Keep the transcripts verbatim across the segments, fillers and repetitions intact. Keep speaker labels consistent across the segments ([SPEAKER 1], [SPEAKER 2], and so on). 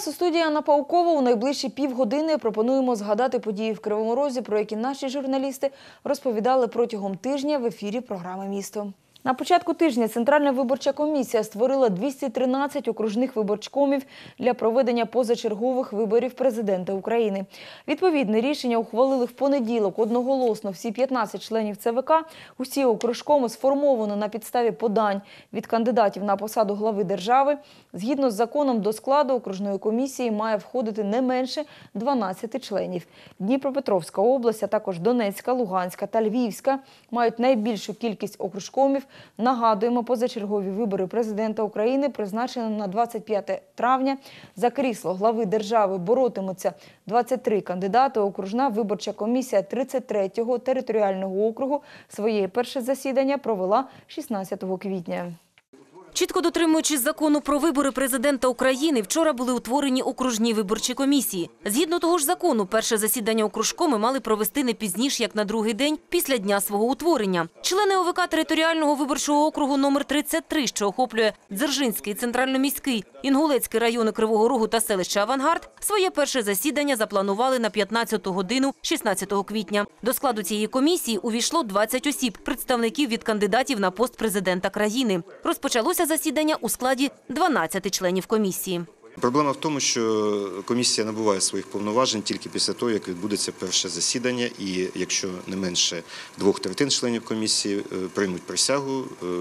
[SPEAKER 1] вас у студії Анна Паукова. У найближчі півгодини пропонуємо згадати події в Кривому Розі, про які наші журналісти розповідали протягом тижня в ефірі програми «Місто». На початку тижня Центральна виборча комісія створила двісті тринадцять окружних виборчкомів для проведення позачергових виборів президента України. Відповідне рішення ухвалили в понеділок одноголосно всі п'ятнадцять членів Це Ве Ка. Усі окружкоми сформовано на підставі подань від кандидатів на посаду глави держави. Згідно з законом, до складу окружної комісії має входити не менше дванадцяти членів. Дніпропетровська область, а також Донецька, Луганська та Львівська мають найбільшу кількість окружкомів. Нагадуємо, позачергові вибори президента України призначені на двадцять п'яте травня. За крісло глави держави боротимуться двадцять три кандидати. Окружна виборча комісія тридцять третього територіального округу своє перше засідання провела шістнадцятого квітня.
[SPEAKER 2] Чітко дотримуючись закону про вибори президента України, вчора були утворені окружні виборчі комісії. Згідно того ж закону, перше засідання окружкоми мали провести не пізніше, як на другий день після дня свого утворення. Члени О Ве Ка територіального виборчого округу номер тридцять три, що охоплює Дзержинський, Центрально-міський, Інгулецький райони Кривого Рогу та селище Авангард, своє перше засідання запланували на п'ятнадцяту годину шістнадцятого квітня. До складу цієї комісії увійшло двадцять осіб, представників від кандидатів на пост президента країни. Розпочалося засідання у складі дванадцяти членів комісії.
[SPEAKER 3] Проблема в тому, що комісія набуває своїх повноважень тільки після того, як відбудеться перше засідання, і якщо не менше двох третин членів комісії приймуть присягу,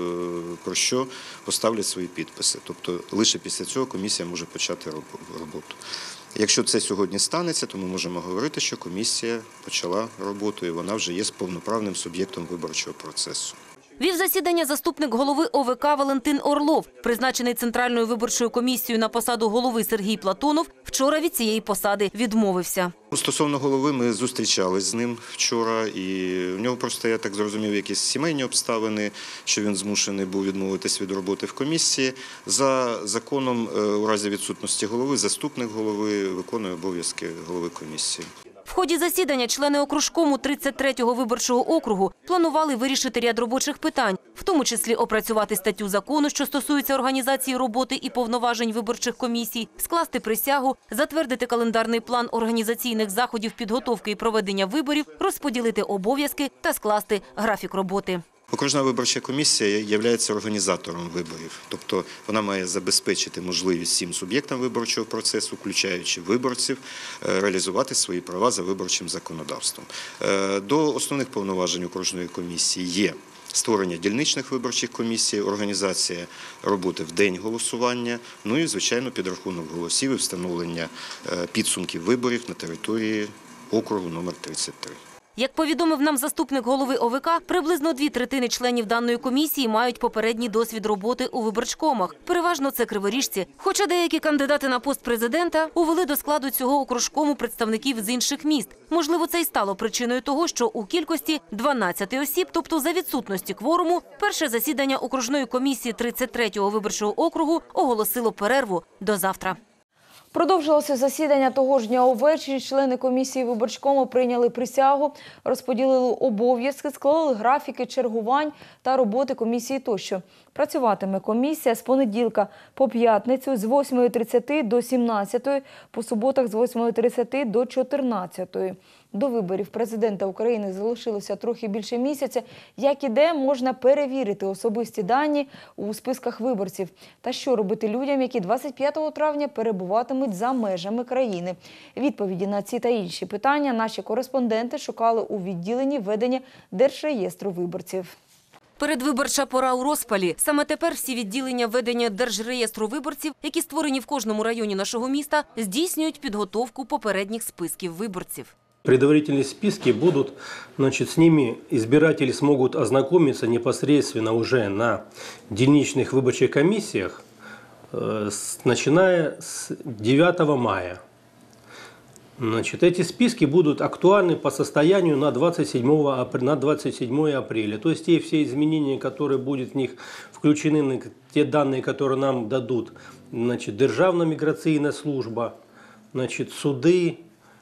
[SPEAKER 3] про що поставлять свої підписи. Тобто лише після цього комісія може почати роботу. Якщо це сьогодні станеться, то ми можемо говорити, що комісія почала роботу і вона вже є повноправним суб'єктом виборчого процесу.
[SPEAKER 2] Вів засідання заступник голови О Ве Ка Валентин Орлов. Призначений Центральною виборчою комісією на посаду голови Сергій Платонов вчора від цієї посади відмовився.
[SPEAKER 3] Стосовно голови, ми зустрічались з ним вчора, і в нього просто, я так зрозумів, якісь сімейні обставини, що він змушений був відмовитись від роботи в комісії. За законом, у разі відсутності голови, заступник голови виконує обов'язки голови комісії.
[SPEAKER 2] В ході засідання члени окружкому тридцять третього виборчого округу планували вирішити ряд робочих питань, в тому числі опрацювати статтю закону, що стосується організації роботи і повноважень виборчих комісій, скласти присягу, затвердити календарний план організаційних заходів підготовки і проведення виборів, розподілити обов'язки та скласти графік роботи.
[SPEAKER 3] Окружна виборча комісія є організатором виборів, тобто вона має забезпечити можливість всім суб'єктам виборчого процесу, включаючи виборців, реалізувати свої права за виборчим законодавством. До основних повноважень окружної комісії є створення дільничних виборчих комісій, організація роботи в день голосування, ну і, звичайно, підрахунок голосів і встановлення підсумків виборів на території округу номер тридцять три.
[SPEAKER 2] Як повідомив нам заступник голови О Ве Ка, приблизно дві третини членів даної комісії мають попередній досвід роботи у виборчкомах. Переважно це криворіжці. Хоча деякі кандидати на пост президента увели до складу цього окружкому представників з інших міст. Можливо, це й стало причиною того, що у кількості дванадцяти осіб, тобто за відсутності кворуму, перше засідання окружної комісії тридцять третього виборчого округу оголосило перерву до завтра.
[SPEAKER 1] Продовжилося засідання того ж дня увечері. Члени комісії виборчкому прийняли присягу, розподілили обов'язки, склали графіки чергувань та роботи комісії тощо. Працюватиме комісія з понеділка по п'ятницю з восьмої тридцяти до сімнадцятої, по суботах з восьмої тридцяти до чотирнадцятої. До виборів президента України залишилося трохи більше місяця. Як і де, можна перевірити особисті дані у списках виборців. Та що робити людям, які двадцять п'ятого травня перебуватимуть за межами країни? Відповіді на ці та інші питання наші кореспонденти шукали у відділенні ведення Держреєстру виборців.
[SPEAKER 2] Передвиборча пора у розпалі. Саме тепер всі відділення ведення Держреєстру виборців, які створені в кожному районі нашого міста, здійснюють підготовку попередніх списків виборців.
[SPEAKER 4] Предварительные списки будут, значит, с ними избиратели смогут ознакомиться непосредственно уже на дільничных выборчих комиссиях, э, с, начиная с девятого мая. Значит, эти списки будут актуальны по состоянию на двадцать седьмое апреля. То есть те все изменения, которые будут в них включены, те данные, которые нам дадут, значит, Державна миграційна служба, значит, суды,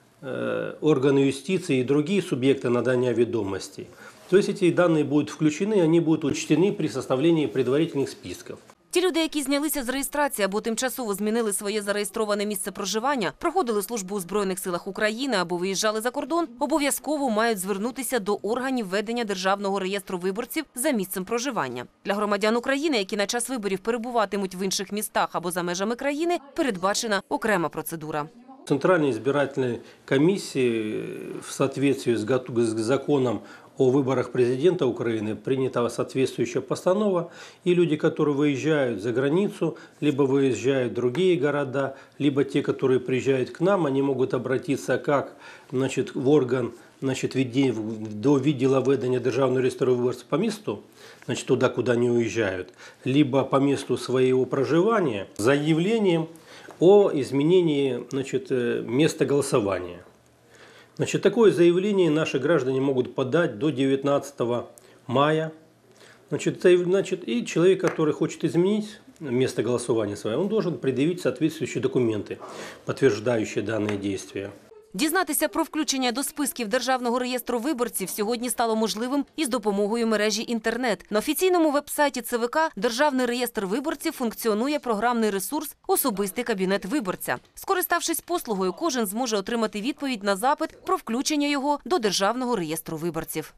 [SPEAKER 4] органы юстиции и другие субъекты надания ведомостей. То есть эти данные будут включены, они будут учтены при составлении предварительных списков.
[SPEAKER 2] Ті люди, які знялися з реєстрації або тимчасово змінили своє зареєстроване місце проживання, проходили службу у Збройних силах України або виїжджали за кордон, обов'язково мають звернутися до органів ведення Державного реєстру виборців за місцем проживання. Для громадян України, які на час виборів перебуватимуть в інших містах або за межами країни, передбачена окрема процедура.
[SPEAKER 4] Центральной избирательной комиссии в соответствии с гот- с законом о выборах президента Украины принята соответствующая постанова, и люди, которые выезжают за границу, либо выезжают в другие города, либо те, которые приезжают к нам, они могут обратиться как, значит, в орган, значит, ведения, до відділа ведення Державного реєстру виборців по месту, значит, туда, куда они уезжают, либо по месту своего проживания с заявлением о изменении, значит, места голосования. Значит, такое заявление наши граждане могут подать до девятнадцатого мая. Значит, значит, и человек, который хочет изменить место голосования свое, он должен предъявить соответствующие документы, подтверждающие данные действия.
[SPEAKER 2] Дізнатися про включення до списків Державного реєстру виборців сьогодні стало можливим із допомогою мережі інтернет. На офіційному веб-сайті ЦВК Державний реєстр виборців функціонує програмний ресурс «Особистий кабінет виборця». Скориставшись послугою, кожен зможе отримати відповідь на запит про включення його до Державного реєстру виборців.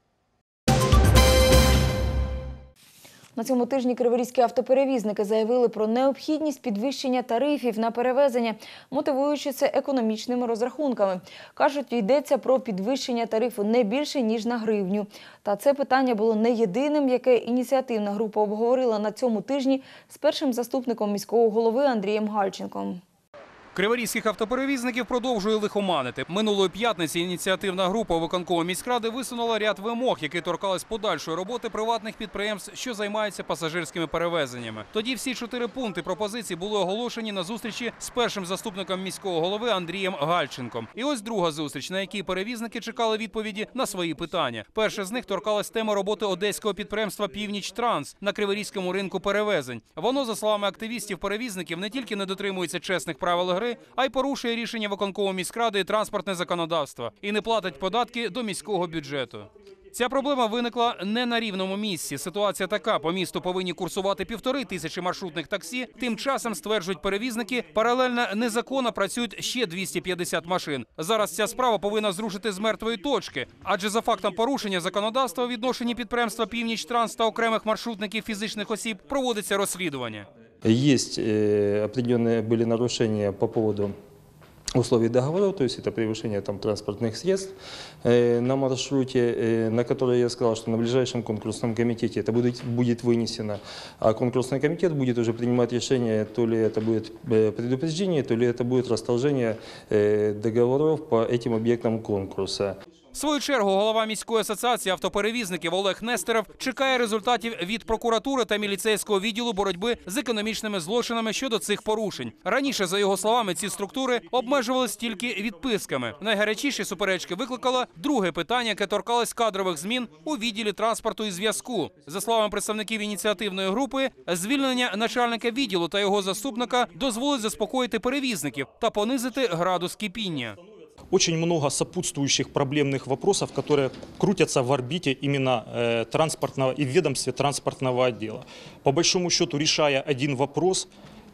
[SPEAKER 1] На цьому тижні криворізькі автоперевізники заявили про необхідність підвищення тарифів на перевезення, мотивуючи це економічними розрахунками. Кажуть, йдеться про підвищення тарифу не більше, ніж на гривню. Та це питання було не єдиним, яке ініціативна група обговорила на цьому тижні з першим заступником міського голови Андрієм Гальченком.
[SPEAKER 5] Криворізьких автоперевізників продовжує лихоманити. Минулої п'ятниці ініціативна група виконкому міськради висунула ряд вимог, які торкались подальшої роботи приватних підприємств, що займаються пасажирськими перевезеннями. Тоді всі чотири пункти пропозицій були оголошені на зустрічі з першим заступником міського голови Андрієм Гальченком. І ось друга зустріч, на якій перевізники чекали відповіді на свої питання. Перше з них торкалась тема роботи одеського підприємства «Північ-Транс» на криворізькому ринку перевезень. Воно, за словами активістів-перевізників, не тільки не дотримується чесних правил гри, а й порушує рішення виконкому міськради і транспортне законодавство і не платить податки до міського бюджету. Ця проблема виникла не на рівному місці. Ситуація така: по місту повинні курсувати півтори тисячі маршрутних таксі. Тим часом, стверджують перевізники, паралельно незаконно працюють ще двісті п'ятдесят машин. Зараз ця справа повинна зрушити з мертвої точки, адже за фактом порушення законодавства у відношенні підприємства «Північ-Транс» та окремих маршрутників фізичних осіб проводиться розслідування.
[SPEAKER 6] Есть э, определенные были нарушения по поводу условий договора, то есть это превышение там, транспортных средств э, на маршруте, э, на который я сказал, что на ближайшем конкурсном комитете это будет, будет вынесено, а конкурсный комитет будет уже принимать решение, то ли это будет э, предупреждение, то ли это будет расторжение э, договоров по этим объектам конкурса.
[SPEAKER 5] В свою чергу голова міської асоціації автоперевізників Олег Нестеров чекає результатів від прокуратури та міліцейського відділу боротьби з економічними злочинами щодо цих порушень. Раніше, за його словами, ці структури обмежувались тільки відписками. Найгарячіші суперечки викликало друге питання, яке торкалось кадрових змін у відділі транспорту і зв'язку. За словами представників ініціативної групи, звільнення начальника відділу та його заступника дозволить заспокоїти перевізників та понизити градус кипіння.
[SPEAKER 7] Очень много сопутствующих проблемных вопросов, которые крутятся в орбите именно э, транспортного и в ведомстве транспортного отдела. По большому счету, решая один вопрос,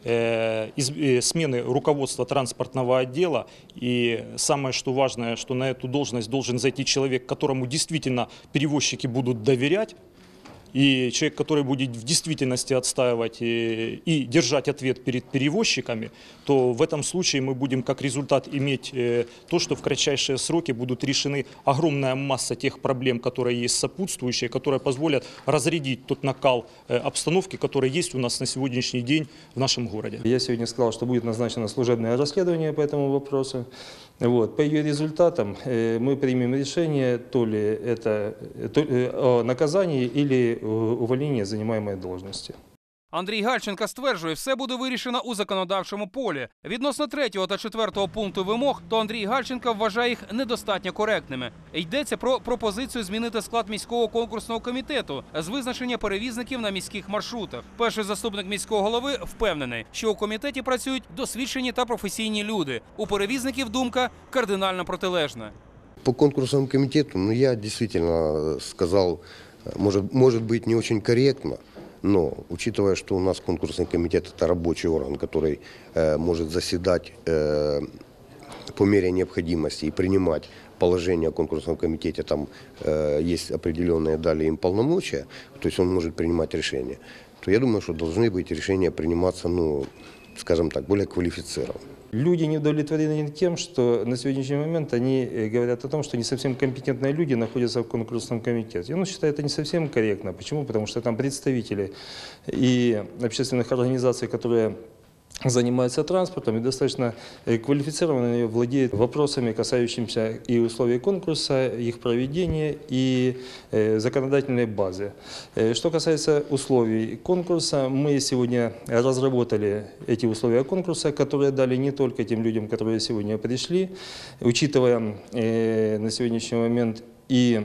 [SPEAKER 7] э, из, э, смены руководства транспортного отдела, и самое что важное, что на эту должность должен зайти человек, которому действительно перевозчики будут доверять, и человек, который будет в действительности отстаивать и, и держать ответ перед перевозчиками, то в этом случае мы будем как результат иметь э, то, что в кратчайшие сроки будут решены огромная масса тех проблем, которые есть сопутствующие, которые позволят разрядить тот накал э, обстановки, который есть у нас на сегодняшний день в нашем городе.
[SPEAKER 6] Я сегодня сказал, что будет назначено служебное расследование по этому вопросу. Вот. По ее результатам э, мы примем решение, то ли это то, э, о наказании или увольнення займаємої должності.
[SPEAKER 5] Андрій Гальченко стверджує, все буде вирішено у законодавчому полі. Відносно третього та четвертого пункту вимог, то Андрій Гальченко вважає їх недостатньо коректними. Йдеться про пропозицію змінити склад міського конкурсного комітету з визначення перевізників на міських маршрутах. Перший заступник міського голови впевнений, що у комітеті працюють досвідчені та професійні люди. У перевізників думка кардинально протилежна.
[SPEAKER 8] По конкурсному комитету, ну, я действительно сказал, может, может быть не очень корректно, Но, учитывая, что у нас конкурсный комитет – это рабочий орган, который э, может заседать э, по мере необходимости и принимать положения о конкурсном комитете, там э, есть определенные дали им полномочия, то есть он может принимать решения, то я думаю, что должны быть решения приниматься, ну, скажем так, более квалифицированно.
[SPEAKER 6] Люди не удовлетворены тем, что на сегодняшний момент они говорят о том, что не совсем компетентные люди находятся в конкурсном комитете. Я ну, считаю, это не совсем корректно. Почему? Потому что там представители и общественных организаций, которые занимаются транспортом и достаточно квалифицированно владеют вопросами, касающимися и условий конкурса, их проведения и э, законодательной базы. Э, что касается условий конкурса, мы сегодня разработали эти условия конкурса, которые дали не только тем людям, которые сегодня пришли, учитывая э, на сегодняшний момент и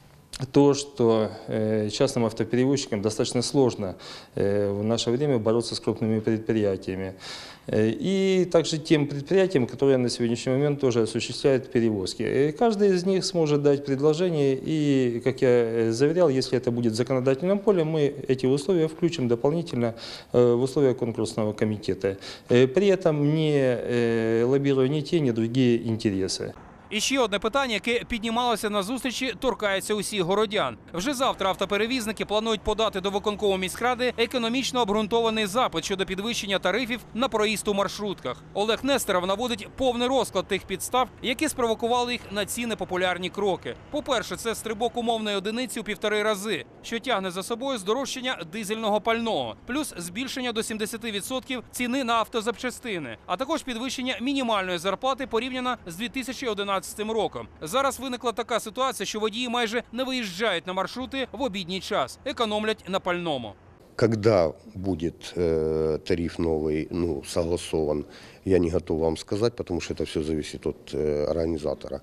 [SPEAKER 6] то, что э, частным автоперевозчикам достаточно сложно э, в наше время бороться с крупными предприятиями. Э, и также тем предприятиям, которые на сегодняшний момент тоже осуществляют перевозки. И каждый из них сможет дать предложение, и, как я заверял, если это будет в законодательном поле, мы эти условия включим дополнительно э, в условия конкурсного комитета. Э, при этом не э, лоббируя ни те, ни другие интересы.
[SPEAKER 5] І ще одне питання, яке піднімалося на зустрічі, торкається усіх городян. Вже завтра автоперевізники планують подати до виконкому міськради економічно обґрунтований запит щодо підвищення тарифів на проїзд у маршрутках. Олег Нестеров наводить повний розклад тих підстав, які спровокували їх на ці непопулярні кроки. По-перше, це стрибок умовної одиниці у півтори рази, що тягне за собою здорожчання дизельного пального, плюс збільшення до сімдесят відсотків ціни на автозапчастини, а також підвищення мінімальної зарплати порівняно з дві тисячі одинадцятим роком. Зараз виникла така ситуація, що водії майже не виїжджають на маршрути в обідній час, економлять на пальному.
[SPEAKER 8] Когда будет э, тариф новый, ну, согласован, я не готов вам сказать, потому что это все зависит от э, организатора.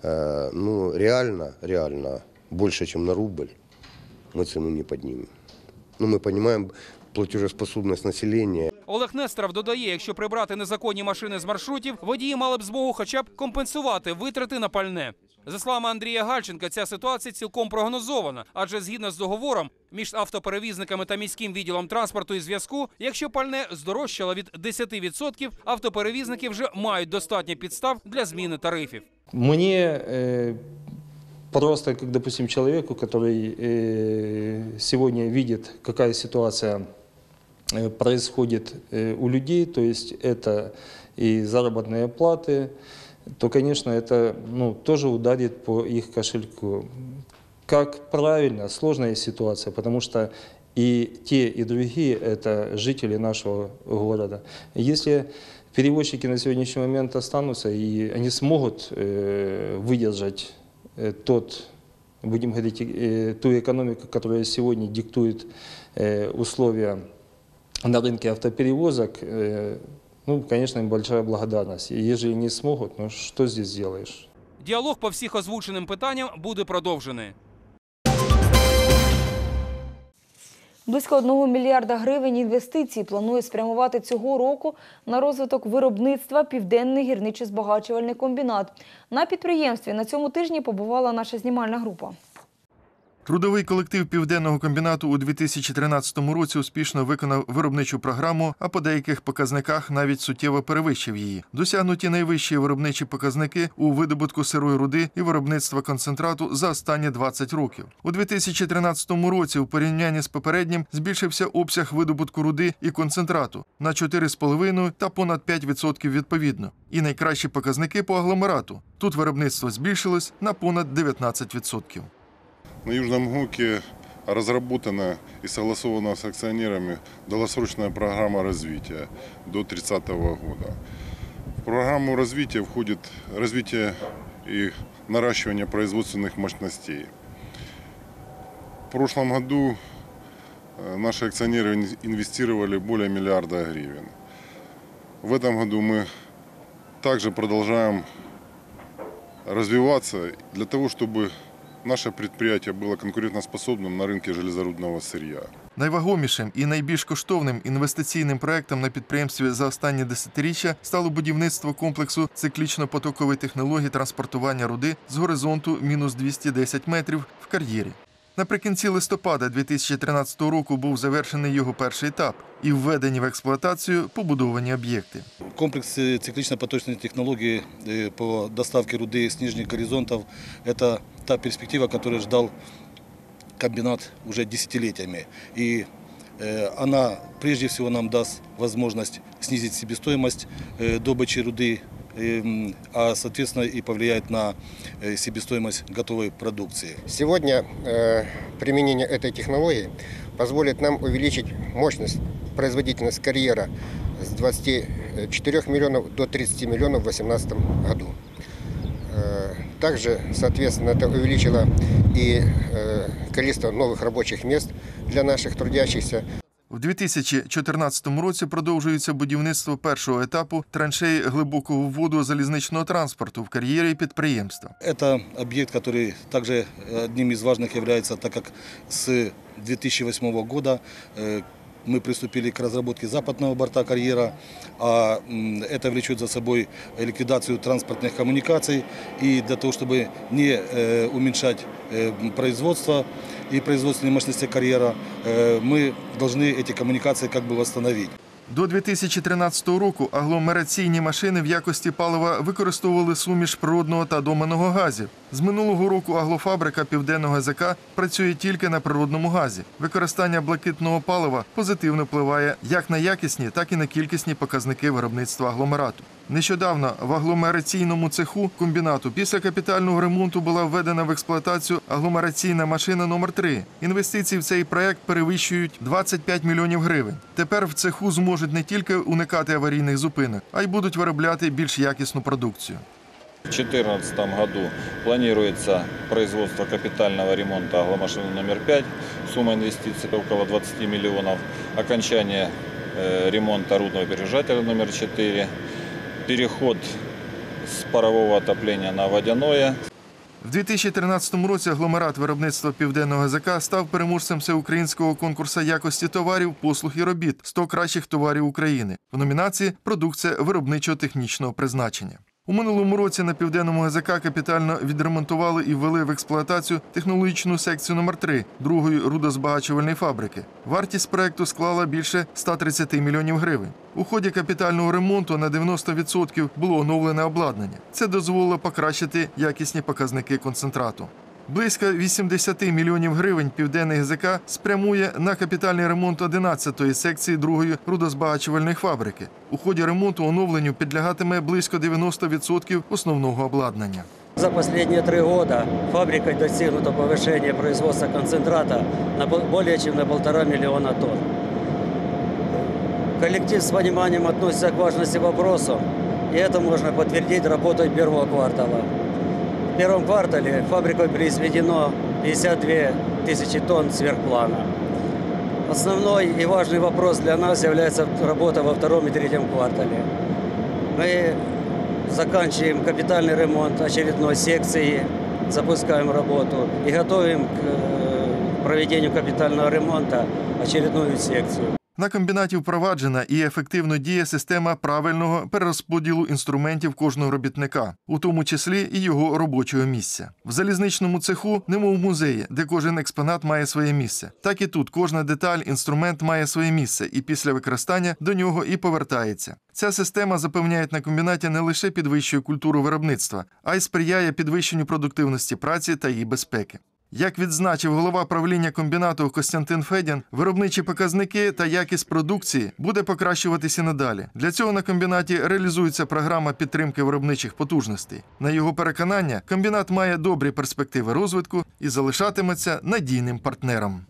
[SPEAKER 8] Э, ну, реально, реально, больше, чем на рубль мы цену не поднимем. Ну, мы понимаем платежеспособность населения.
[SPEAKER 5] Олег Нестеров додає, якщо прибрати незаконні машини з маршрутів, водії мали б змогу хоча б компенсувати витрати на пальне. За словами Андрія Гальченка, ця ситуація цілком прогнозована, адже згідно з договором між автоперевізниками та міським відділом транспорту і зв'язку, якщо пальне здорожчало від десяти відсотків, автоперевізники вже мають достатньо підстав для зміни тарифів.
[SPEAKER 6] Мне э, просто, как, допустим, человеку, который э, сегодня видит, какая ситуация происходит у людей, то есть это и заработные платы, то, конечно, это ну, тоже ударит по их кошельку. Как правильно, сложная ситуация, потому что и те, и другие – это жители нашего города. Если перевозчики на сегодняшний момент останутся, и они смогут э, выдержать э, тот, будем говорить, э, ту экономику, которая сегодня диктует э, условия на рынке автоперевозок, ну, конечно, им большая благодарность. И если не смогут, ну что здесь сделаешь?
[SPEAKER 5] Діалог по всіх озвученим питанням буде продовжений.
[SPEAKER 1] Близько одного мільярда гривень інвестицій планує спрямувати цього року на розвиток виробництва «Південний гірничо-збагачувальний комбінат». На підприємстві на цьому тижні побувала наша знімальна група.
[SPEAKER 9] Трудовий колектив Південного комбінату у дві тисячі тринадцятому році успішно виконав виробничу програму, а по деяких показниках навіть суттєво перевищив її. Досягнуті найвищі виробничі показники у видобутку сирої руди і виробництва концентрату за останні двадцять років. У дві тисячі тринадцятому році у порівнянні з попереднім збільшився обсяг видобутку руди і концентрату на чотири з половиною та понад п'ять відсотків відповідно. І найкращі показники по агломерату. Тут виробництво збільшилось на понад дев'ятнадцять відсотків.
[SPEAKER 10] На Южном ГУКе разработана и согласована с акционерами долгосрочная программа развития до тридцатого года. В программу развития входит развитие и наращивание производственных мощностей. В прошлом году наши акционеры инвестировали более миллиарда гривен. В этом году мы также продолжаем развиваться для того, чтобы наше предприятие було конкурентоспособним на ринку железорудного сыр'я.
[SPEAKER 9] Найвагомішим і найбільш коштовним інвестиційним проектом на підприємстві за останні десятиріччя стало будівництво комплексу циклічно-потокової технології транспортування руди з горизонту мінус двісті десять метрів в кар'єрі. Наприкінці листопада дві тисячі тринадцятого року був завершений його перший етап і введені в експлуатацію побудовані об'єкти.
[SPEAKER 11] Комплекс циклично-поточной технологии по доставке руды с нижних горизонтов – это та перспектива, которую ждал комбинат уже десятилетиями. И она прежде всего нам даст возможность снизить себестоимость добычи руды, а соответственно и повлияет на себестоимость готовой продукции.
[SPEAKER 12] Сегодня э, применение этой технологии позволит нам увеличить мощность, производительность карьера с двадцати четырёх миллионов до тридцати миллионов в две тысячи восемнадцатом году. Э, также, соответственно, это увеличило и э, количество новых рабочих мест для наших трудящихся.
[SPEAKER 9] У дві тисячі чотирнадцятому році продовжується будівництво першого етапу траншеї глибокого вводу залізничного транспорту в кар'єрі підприємства.
[SPEAKER 11] Это объект, который также одним из важных является, так как с две тысячи восьмого года мы приступили к разработке западного борта карьера, а это влечет за собой ликвидацию транспортных коммуникаций. И для того, чтобы не уменьшать производство и производственные мощности карьера, мы должны эти коммуникации как бы восстановить.
[SPEAKER 9] До дві тисячі тринадцятого року агломераційні машини в якості палива використовували суміш природного та доманого газів. З минулого року аглофабрика Південного ГЗК працює тільки на природному газі. Використання блакитного палива позитивно впливає як на якісні, так і на кількісні показники виробництва агломерату. Нещодавно в агломераційному цеху комбінату після капітального ремонту була введена в експлуатацію агломераційна машина номер три. Інвестиції в цей проєкт перевищують двадцять п'ять мільйонів гривень. Тепер в цеху зможуть не тільки уникати аварійних зупинок, а й будуть виробляти більш якісну продукцію.
[SPEAKER 13] В две тысячи четырнадцатом году планируется производство капитального ремонта агломашины номер пять. Сумма инвестиций около двадцати миллионов. Окончание ремонта рудного пережигателя номер четыре. Переход с парового отопления на водяное.
[SPEAKER 9] В дві тисячі тринадцятому році агломерат виробництва Південного ГЗК став переможцем всеукраїнського конкурсу якості товарів, послуг і робіт «сто кращих товарів України» в номінації «Продукція виробничо-технічного призначення». У минулому році на Південному ГЗК капітально відремонтували і ввели в експлуатацію технологічну секцію номер три другої рудозбагачувальної фабрики. Вартість проєкту склала більше ста тридцяти мільйонів гривень. У ході капітального ремонту на дев'яносто відсотків було оновлене обладнання. Це дозволило покращити якісні показники концентрату. Близько вісімдесяти мільйонів гривень Південний ГЗК спрямує на капітальний ремонт одинадцятої секції другої рудозбагачувальної фабрики. У ході ремонту оновленню підлягатиме близько дев'яноста відсотків основного обладнання.
[SPEAKER 14] За последние три года фабрикой достигнуто повышение производства концентрата на более чем на полтора миллиона тонн. Коллектив с пониманием относится к важности вопроса, и это можно подтвердить работой первого квартала. В первом квартале фабрикой произведено пятьдесят две тысячи тонн сверхплана. Основной и важный вопрос для нас является работа во втором и третьем квартале. Мы заканчиваем капитальный ремонт очередной секции, запускаем работу и готовим к проведению капитального ремонта очередную секцию.
[SPEAKER 9] На комбінаті впроваджена і ефективно діє система правильного перерозподілу інструментів кожного робітника, у тому числі і його робочого місця. В залізничному цеху, немов в музеї, де кожен експонат має своє місце. Так і тут кожна деталь, інструмент має своє місце і після використання до нього і повертається. Ця система, запевняють на комбінаті, не лише підвищує культуру виробництва, а й сприяє підвищенню продуктивності праці та її безпеки. Як відзначив голова правління комбінату Костянтин Федін, виробничі показники та якість продукції буде покращуватися надалі. Для цього на комбінаті реалізується програма підтримки виробничих потужностей. На його переконання, комбінат має добрі перспективи розвитку і залишатиметься надійним партнером.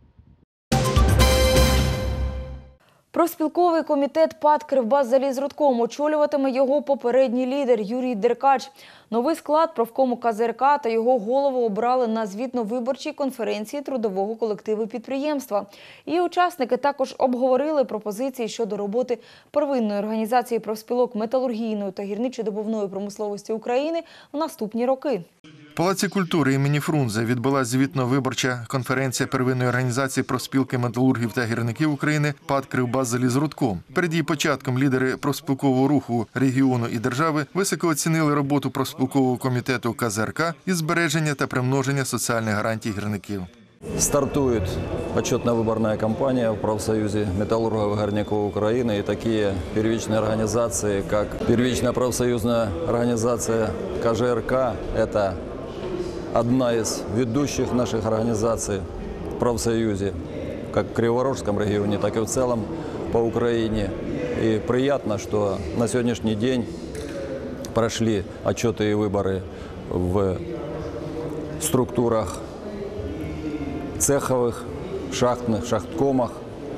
[SPEAKER 1] Профспілковий комітет ПАТ «Кривбассалізрудком» очолюватиме його попередній лідер Юрій Деркач. Новий склад профкому КЗРК та його голову обрали на звітно-виборчій конференції трудового колективу підприємства. Її учасники також обговорили пропозиції щодо роботи первинної організації профспілок металургійної та гірничо-добувної промисловості України в наступні роки.
[SPEAKER 9] В Палаці культури імені Фрунзе відбулася звітно-виборча конференція первинної організації профспілки металургів та гірників України ПАТ «Кривбассалізрудком». Перед її початком лідери профспілкового руху регіону і держави високо оцінили роботу профспілкового комітету КЗРК із збереження та примноження соціальних гарантій гірників.
[SPEAKER 15] Стартует отчетно-выборная кампания в профсоюзе металлургов и горняков Украины. И такие первичные организации, как первичная профсоюзная организация ка жэ эр ка, это одна из ведущих наших организаций в профсоюзе, как в Криворожском регионе, так и в целом по Украине. И приятно, что на сегодняшний день прошли отчеты и выборы в структурах цеховых, шахтных, шахткомах,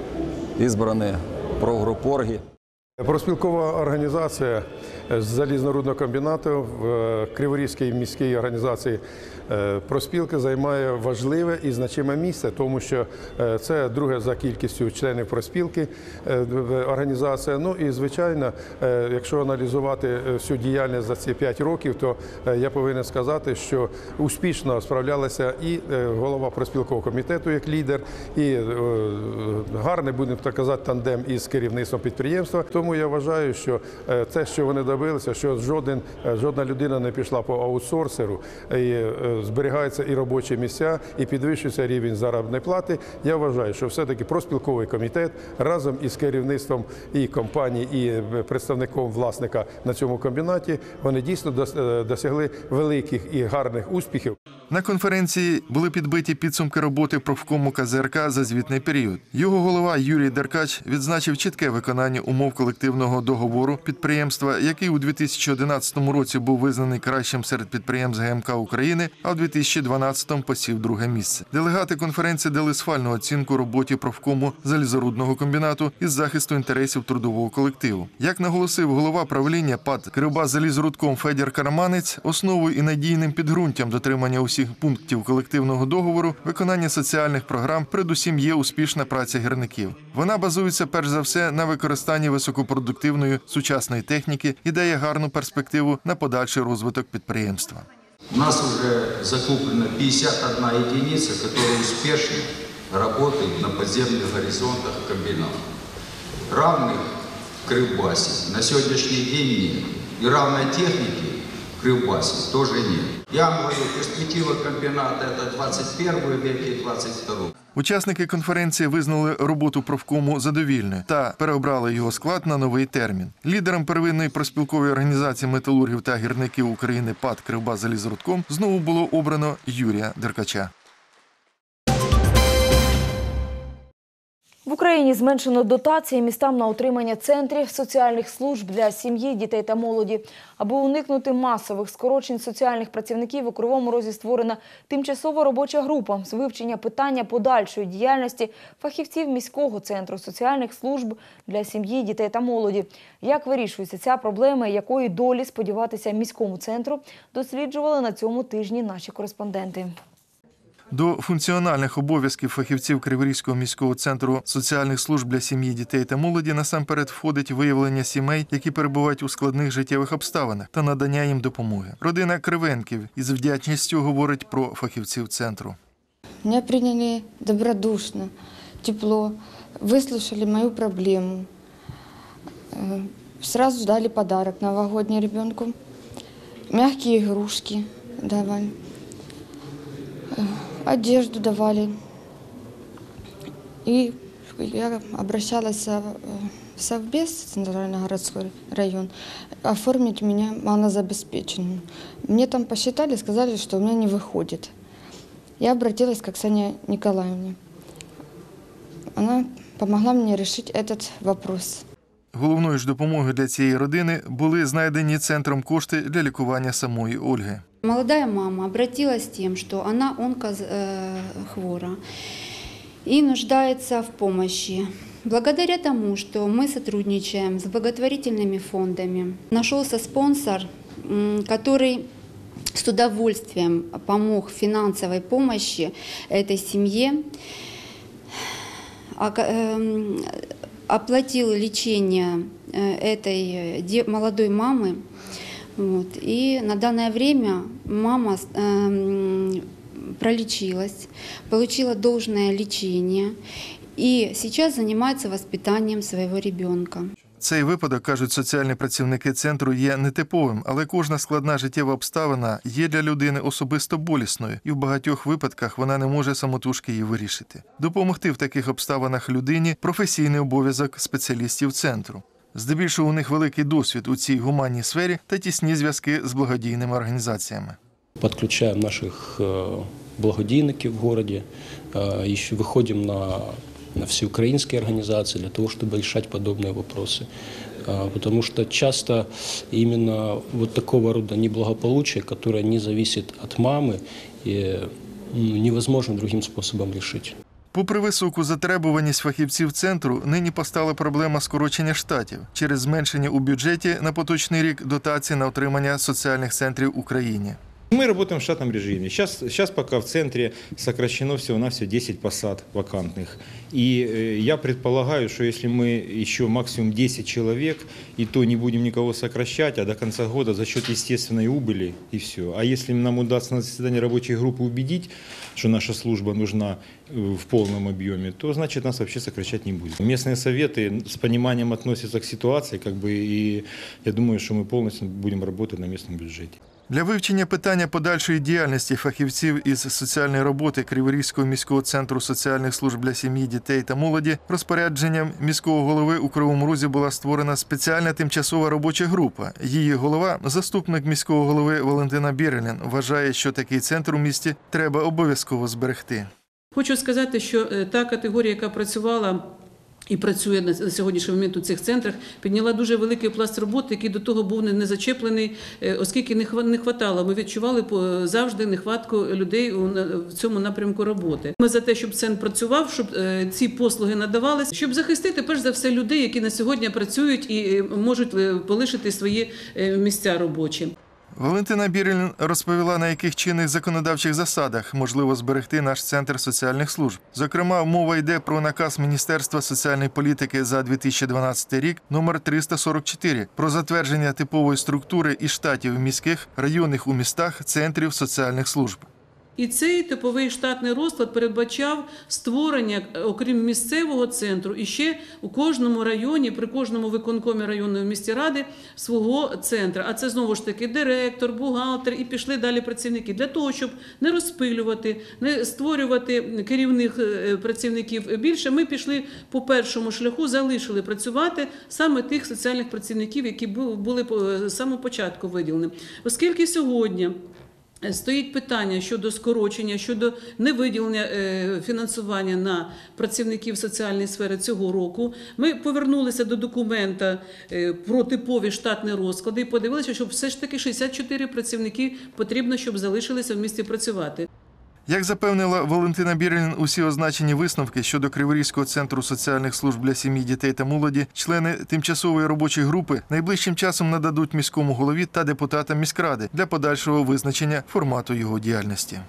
[SPEAKER 15] избраны профгруппорги.
[SPEAKER 16] Профспілкова організація залізнорудного комбінату в Криворізькій міській організації профспілки займає важливе і значиме місце, тому що це друге за кількістю членів профспілки організація. Ну і, звичайно, якщо аналізувати всю діяльність за ці п'ять років, то я повинен сказати, що успішно справлялася і голова профспілкового комітету як лідер, і гарний, будемо так казати, тандем із керівництвом підприємства. Тому я вважаю, що те, що вони добилися, що жоден, жодна людина не пішла по аутсорсеру, і зберігаються і робочі місця, і підвищується рівень заробітної плати. Я вважаю, що все-таки профспілковий комітет разом із керівництвом і компанії, і представником власника на цьому комбінаті, вони дійсно досягли великих і гарних успіхів.
[SPEAKER 9] На конференції були підбиті підсумки роботи профкому ка зе ер ка за звітний період. Його голова Юрій Деркач відзначив чітке виконання умов колективного договору підприємства, який у дві тисячі одинадцятому році був визнаний кращим серед підприємств ге ем ка України, а в дві тисячі дванадцятому посів друге місце. Делегати конференції дали схвальну оцінку роботі профкому залізорудного комбінату із захисту інтересів трудового колективу. Як наголосив голова правління ПАТ «Кривбас-Залізрудком» Федір Караманець, основою і надійним підґрунтям дотримання усіх пунктів колективного договору, виконання соціальних програм передусім є успішна праця гірників. Вона базується перш за все на використанні високопродуктивної сучасної техніки і дає гарну перспективу на подальший розвиток підприємства.
[SPEAKER 17] У нас уже закуплено пятьдесят одна единица, которая успешно работает на подземных горизонтах комбината. Равных в Кривбасе на сегодняшний день нет. И равной техники в Кривбасе тоже нет. Я говорю, перспектива комбината – это двадцать первый век и двадцать второй.
[SPEAKER 9] Учасники конференції визнали роботу профкому задовільною та переобрали його склад на новий термін. Лідером первинної профспілкової організації металургів та гірників України ПАТ «Кривбас-Залізрудком» знову було обрано Юрія Деркача.
[SPEAKER 1] В Україні зменшено дотації містам на утримання центрів соціальних служб для сім'ї, дітей та молоді. Аби уникнути масових скорочень соціальних працівників, у Кривому Розі створена тимчасова робоча група з вивчення питання подальшої діяльності фахівців міського центру соціальних служб для сім'ї, дітей та молоді. Як вирішується ця проблема і якої долі сподіватися міському центру, досліджували на цьому тижні наші кореспонденти.
[SPEAKER 9] До функціональних обов'язків фахівців Криворізького міського центру соціальних служб для сім'ї, дітей та молоді насамперед входить виявлення сімей, які перебувають у складних життєвих обставинах, та надання їм допомоги. Родина Кривенків із вдячністю говорить про фахівців центру.
[SPEAKER 18] Мене прийняли добродушно, тепло, вислухали мою проблему. Сразу дали подарок новогодний ребенку, мягкие игрушки давали. Одежду давали. И я обращалась в Совбез, Центральный городской район, оформить меня малозабеспеченную. Мне там посчитали, сказали, что у меня не выходит. Я обратилась к Оксане Николаевне. Она помогла мне решить этот вопрос.
[SPEAKER 9] Головною ж допомогою для цієї родини були знайдені центром кошти для лікування самої Ольги.
[SPEAKER 19] Молодая мама обратилась с тем, что она онкохвора и нуждается в помощи. Благодаря тому, что мы сотрудничаем с благотворительными фондами, нашелся спонсор, который с удовольствием помог в финансовой помощи этой семье, оплатил лечение этой молодой мамы. Вот. И на данное время мама э, пролечилась, получила должное лечение и сейчас занимается воспитанием своего ребенка.
[SPEAKER 9] Цей випадок, кажуть соціальні працівники центру, є нетиповим, але кожна складна життєва обставина є для людини особисто болісною, і в багатьох випадках вона не може самотужки її вирішити. Допомогти в таких обставинах людині – професійний обов'язок спеціалістів центру. Здебільшого у них великий досвід у цій гуманній сфері та тісні зв'язки з благодійними організаціями.
[SPEAKER 20] Подключаем наших благодійників в городе, еще выходим на, на всеукраинские организации для того, чтобы решать подобные вопросы. Потому что часто именно вот такого рода неблагополучие, которое не зависит от мамы, и невозможно другим способом решить.
[SPEAKER 9] Попри високу затребуваність фахівців центру, нині постала проблема скорочення штатів через зменшення у бюджеті на поточний рік дотацій на утримання соціальних центрів в Україні.
[SPEAKER 21] Мы работаем в штатном режиме. Сейчас, сейчас пока в центре сокращено всего-навсего десять посад вакантных. И я предполагаю, что если мы еще максимум десять человек, и то не будем никого сокращать, а до конца года за счет естественной убыли и все. А если нам удастся на заседании рабочей группы убедить, что наша служба нужна в полном объеме, то значит нас вообще сокращать не будем. Местные советы с пониманием относятся к ситуации, как бы, и я думаю, что мы полностью будем работать на местном бюджете.
[SPEAKER 9] Для вивчення питання подальшої діяльності фахівців із соціальної роботи Криворізького міського центру соціальних служб для сім'ї, дітей та молоді розпорядженням міського голови у Кривому Розі була створена спеціальна тимчасова робоча група. Її голова, заступник міського голови Валентина Бірелін, вважає, що такий центр у місті треба обов'язково зберегти.
[SPEAKER 22] Хочу сказати, що та категорія, яка працювала і працює на сьогоднішній момент у цих центрах, підняла дуже великий пласт роботи, який до того був не зачеплений, оскільки не хватало. Ми відчували завжди нехватку людей в цьому напрямку роботи. Ми за те, щоб центр працював, щоб ці послуги надавалися, щоб захистити, перш за все, людей, які на сьогодні працюють і можуть полишити свої місця робочі.
[SPEAKER 9] Валентина Бірелін розповіла, на яких чинних законодавчих засадах можливо зберегти наш Центр соціальних служб. Зокрема, мова йде про наказ Міністерства соціальної політики за дві тисячі дванадцятий рік номер триста сорок чотири про затвердження типової структури і штатів міських, районних у містах центрів соціальних служб.
[SPEAKER 22] І цей типовий штатний розклад передбачав створення, окрім місцевого центру, і ще у кожному районі, при кожному виконкомі районної міської ради свого центру. А це знову ж таки директор, бухгалтер і пішли далі працівники. Для того, щоб не розпилювати, не створювати керівних працівників більше, ми пішли по першому шляху, залишили працювати саме тих соціальних працівників, які були з самого початку виділені. Оскільки сьогодні стоїть питання щодо скорочення, щодо невиділення фінансування на працівників соціальної сфери цього року. Ми повернулися до документа про типові штатні розклади і подивилися, що все ж таки шістдесят чотири працівники потрібно, щоб залишилися в місті працювати.
[SPEAKER 9] Як запевнила Валентина Бірелін, усі означені висновки щодо Криворізького центру соціальних служб для сім'ї, дітей та молоді члени тимчасової робочої групи найближчим часом нададуть міському голові та депутатам міськради для подальшого визначення формату його діяльності.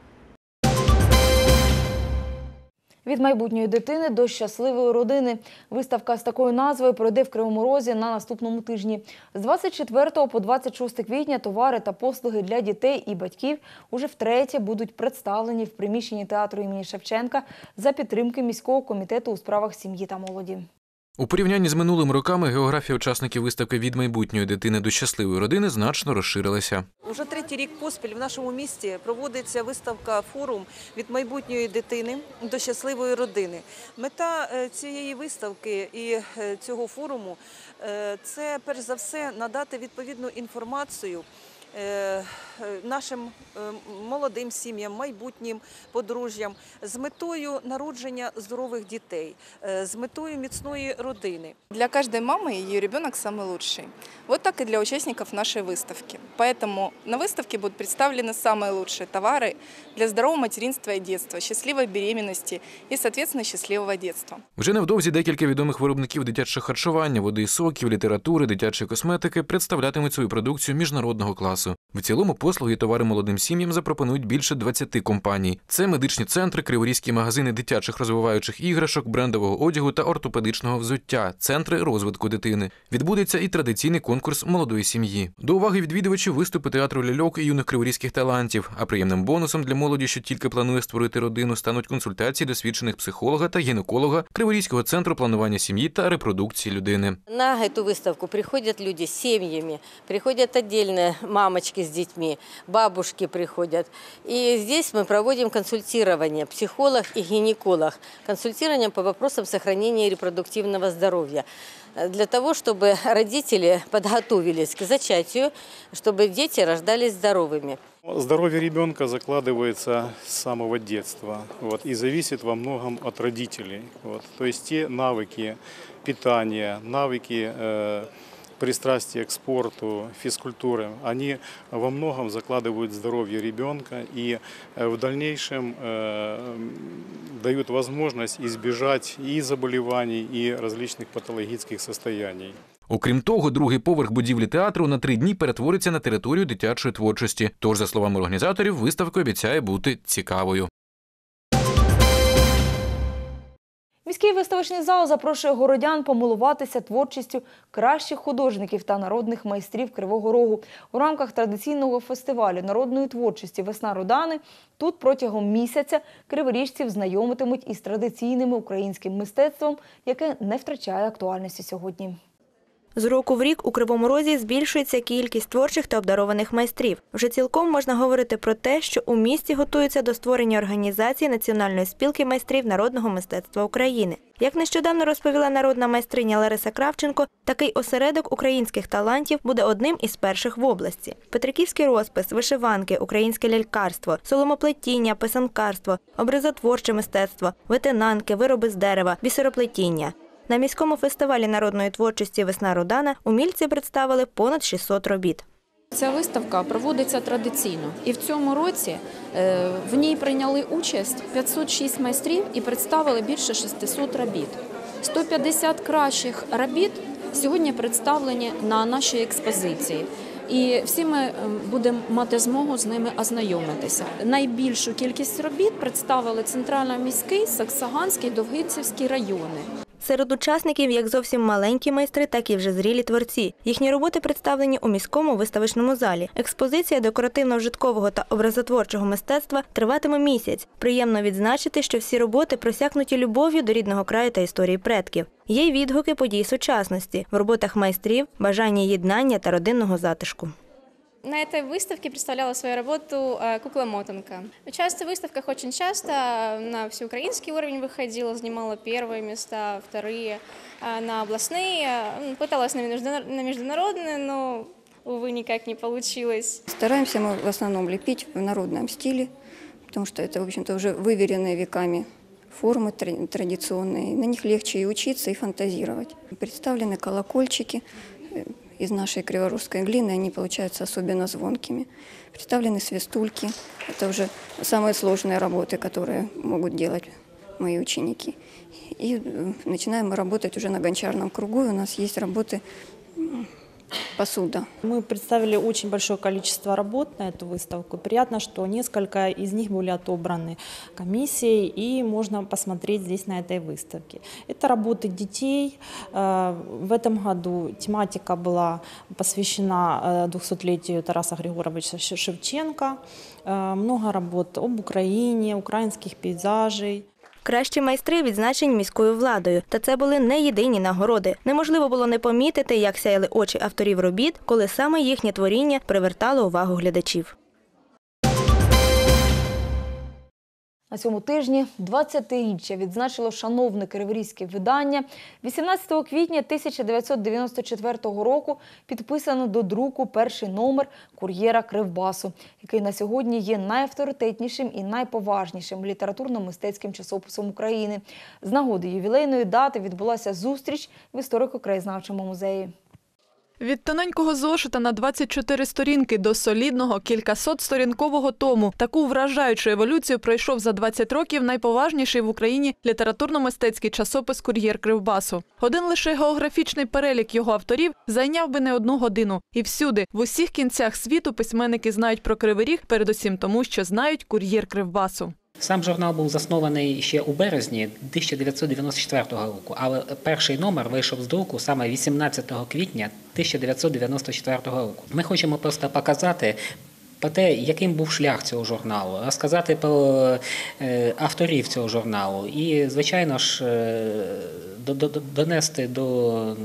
[SPEAKER 1] Від майбутньої дитини до щасливої родини. Виставка з такою назвою пройде в Кривому Розі на наступному тижні. З двадцять четвертого по двадцять шосте квітня товари та послуги для дітей і батьків уже втретє будуть представлені в приміщенні театру імені Шевченка за підтримки міського комітету у справах сім'ї та молоді.
[SPEAKER 23] У порівнянні з минулими роками географія учасників виставки «Від майбутньої дитини до щасливої родини» значно розширилася.
[SPEAKER 24] Уже третій рік поспіль в нашому місті проводиться виставка «Форум від майбутньої дитини до щасливої родини». Мета цієї виставки і цього форуму – це, перш за все, надати відповідну інформацію нашим молодим сім'ям, майбутнім подружжям з метою народження здорових дітей, з метою міцної родини.
[SPEAKER 25] Для каждой мамы ее ребенок самый лучший. Вот так и для участников нашей выставки. Поэтому на выставке будут представлены самые лучшие товары для здорового материнства и детства, счастливой беременности и, соответственно, счастливого детства.
[SPEAKER 23] Вже невдовзі декілька відомих виробників дитячого харчування, води і соків, літератури, дитячої косметики представлятимуть свою продукцію міжнародного класу. В цілому послуги і товари молодим сім'ям запропонують більше двадцяти компаній. Це медичні центри, криворізькі магазини дитячих розвиваючих іграшок, брендового одягу та ортопедичного взуття, центри розвитку дитини. Відбудеться і традиційний конкурс молодої сім'ї. До уваги відвідувачів виступи театру ляльок і юних криворізьких талантів. А приємним бонусом для молоді, що тільки планує створити родину, стануть консультації досвідчених психолога та гінеколога Криворізького центру планування сім'ї та репродукції людини.
[SPEAKER 2] На эту выставку приходят люди с семьями, приходят отдельно мамочки с детьми, бабушки приходят. И здесь мы проводим консультирование, психолог и гинеколог, консультирование по вопросам сохранения репродуктивного здоровья, для того, чтобы родители подготовились к зачатию, чтобы дети рождались здоровыми.
[SPEAKER 3] Здоровье ребенка закладывается с самого детства, вот, и зависит во многом от родителей. Вот. То есть те навыки питания, навыки э, пристрастия к спорту, физкультуры, они во многом закладывают здоровье ребенка и э, в дальнейшем э, дают возможность избежать и заболеваний, и различных патологических состояний.
[SPEAKER 23] Окрім того, другий поверх будівлі театру на три дні перетвориться на територію дитячої творчості. Тож, за словами організаторів, виставка обіцяє бути цікавою.
[SPEAKER 1] Міський виставочний зал запрошує городян помилуватися творчістю кращих художників та народних майстрів Кривого Рогу. У рамках традиційного фестивалю народної творчості «Весна Рудани» тут протягом місяця криворіжців знайомитимуть із традиційним українським мистецтвом, яке не втрачає актуальності сьогодні.
[SPEAKER 4] З року в рік у Кривому Розі збільшується кількість творчих та обдарованих майстрів. Вже цілком можна говорити про те, що у місті готуються до створення організації Національної спілки майстрів народного мистецтва України. Як нещодавно розповіла народна майстриня Лариса Кравченко, такий осередок українських талантів буде одним із перших в області. Петриківський розпис, вишиванки, українське лялькарство, соломоплетіння, писанкарство, образотворче мистецтво, ветенанки, вироби з дерева, бісероплетіння. На міському фестивалі народної творчості «Весна Рудана» умільці представили понад шістсот робіт.
[SPEAKER 7] Ця виставка проводиться традиційно. І в цьому році в ній прийняли участь п'ятсот шість майстрів і представили більше шістсот робіт. сто п'ятдесят кращих робіт сьогодні представлені на нашій експозиції. І всі ми будемо мати змогу з ними ознайомитися. Найбільшу кількість робіт представили Центрально-міський, Саксаганський, Довгицівський райони.
[SPEAKER 4] Серед учасників як зовсім маленькі майстри, так і вже зрілі творці. Їхні роботи представлені у міському виставочному залі. Експозиція декоративно-вжиткового та образотворчого мистецтва триватиме місяць. Приємно відзначити, що всі роботи просякнуті любов'ю до рідного краю та історії предків. Є й відгуки подій сучасності. В роботах майстрів – бажання єднання та родинного затишку.
[SPEAKER 8] На этой выставке представляла свою работу кукла-мотанка. Участвуя в выставках очень часто, на всеукраинский уровень выходила, занимала первые места, вторые, на областные, пыталась на международные, но, увы, никак не получилось.
[SPEAKER 26] Стараемся мы в основном лепить в народном стиле, потому что это, в общем-то, уже выверенные веками формы традиционные. На них легче и учиться, и фантазировать. Представлены колокольчики из нашей криворусской глины, они получаются особенно звонкими. Представлены свистульки. Это уже самые сложные работы, которые могут делать мои ученики. И начинаем мы работать уже на гончарном кругу. У нас есть работы посуда.
[SPEAKER 27] Мы представили очень большое количество работ на эту выставку. Приятно, что несколько из них были отобраны комиссией, и можно посмотреть здесь на этой выставке. Это работы детей. В этом году тематика была посвящена двухсотлетию Тараса Григоровича Шевченко. Много работ об Украине, украинских пейзажей.
[SPEAKER 4] Кращі майстри відзначені міською владою. Та це були не єдині нагороди. Неможливо було не помітити, як сяяли очі авторів робіт, коли саме їхнє творіння привертало увагу глядачів.
[SPEAKER 1] На цьому тижні двадцятиріччя відзначило шановне криворізьке видання. вісімнадцятого квітня тисяча дев'ятсот дев'яносто четвертого року підписано до друку перший номер «Кур'єра Кривбасу», який на сьогодні є найавторитетнішим і найповажнішим літературно-мистецьким часописом України. З нагоди ювілейної дати відбулася зустріч в історико-краєзнавчому музеї.
[SPEAKER 5] Від тоненького зошита на двадцять чотири сторінки до солідного кількасотсторінкового тому. Таку вражаючу еволюцію пройшов за двадцять років найповажніший в Україні літературно-мистецький часопис «Кур'єр Кривбасу». Один лише географічний перелік його авторів зайняв би не одну годину. І всюди, в усіх кінцях світу письменники знають про Кривий Ріг, передусім тому, що знають «Кур'єр Кривбасу».
[SPEAKER 6] Сам журнал був заснований ще у березні тисяча дев'ятсот дев'яносто четвертого року, але перший номер вийшов з друку саме вісімнадцятого квітня тисяча дев'ятсот дев'яносто четвертого року. Ми хочемо просто показати про те, яким був шлях цього журналу, розказати про авторів цього журналу і, звичайно ж, донести до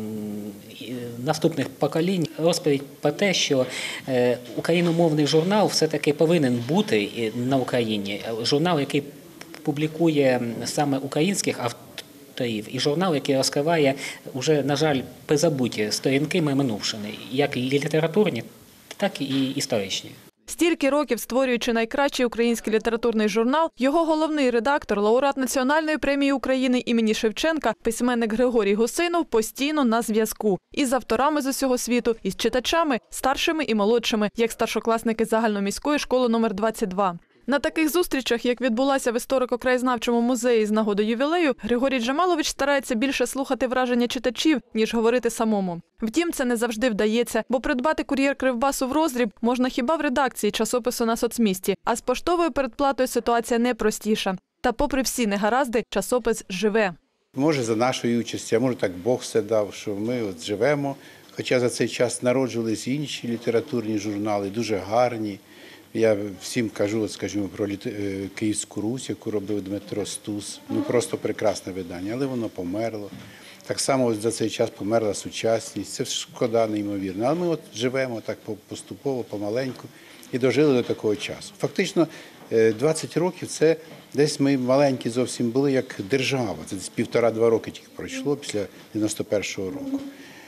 [SPEAKER 6] наступних поколінь розповідь про те, що україномовний журнал все-таки повинен бути на Україні. Журнал, який публікує саме українських авторів, і журнал, який розкриває уже, на жаль, призабуті сторінки минувшини, як літературні, так і історичні.
[SPEAKER 5] Стільки років створюючи найкращий український літературний журнал, його головний редактор, лауреат Національної премії України імені Шевченка, письменник Григорій Гусейнов постійно на зв'язку. І з авторами з усього світу, і з читачами, старшими і молодшими, як старшокласники загальноміської школи номер двадцять два. На таких зустрічах, як відбулася в історико-краєзнавчому музеї з нагоди ювілею, Григорій Джамалович старається більше слухати враження читачів, ніж говорити самому. Втім, це не завжди вдається, бо придбати «Кур'єр Кривбасу» в роздріб можна хіба в редакції часопису на соцмісті, а з поштовою передплатою ситуація не простіша. Та попри всі негаразди, часопис живе.
[SPEAKER 10] Може, за нашою участю, а може так Бог все дав, що ми от живемо. Хоча за цей час народжувались інші літературні журнали, дуже гарні. Я всім кажу, от, скажімо, про Київську Русь, яку робив Дмитро Стус. Ну, просто прекрасне видання, але воно померло. Так само ось за цей час померла сучасність. Це шкода неймовірно. Але ми от живемо так поступово, помаленьку і дожили до такого часу. Фактично, двадцять років – це десь ми маленькі зовсім були як держава. Це десь півтора-два роки тільки пройшло після дев'яносто першого року.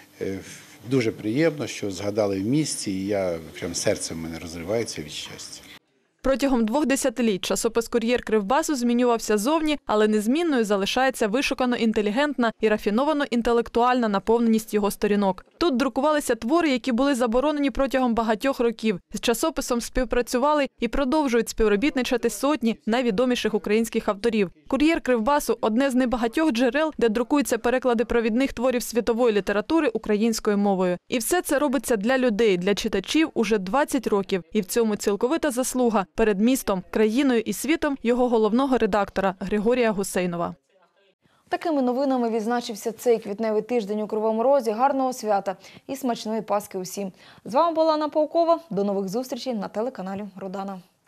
[SPEAKER 10] Дуже приємно, що згадали в місті, і я прям серцем в мене розривається від щастя.
[SPEAKER 5] Протягом двох десятиліть часопис «Кур'єр Кривбасу» змінювався зовні, але незмінною залишається вишукано інтелігентна і рафіновано інтелектуальна наповненість його сторінок. Тут друкувалися твори, які були заборонені протягом багатьох років. З часописом співпрацювали і продовжують співробітничати сотні найвідоміших українських авторів. «Кур'єр Кривбасу» – одне з небагатьох джерел, де друкуються переклади провідних творів світової літератури українською мовою. І все це робиться для людей, для читачів уже двадцять років. І в цьому цілковита заслуга перед містом, країною і світом його головного редактора Григорія Гусейнова.
[SPEAKER 1] Такими новинами відзначився цей квітневий тиждень у Кривому Розі. Гарного свята і смачної Пасхи усім. З вами була Анна Паукова. До нових зустрічей на телеканалі Родана.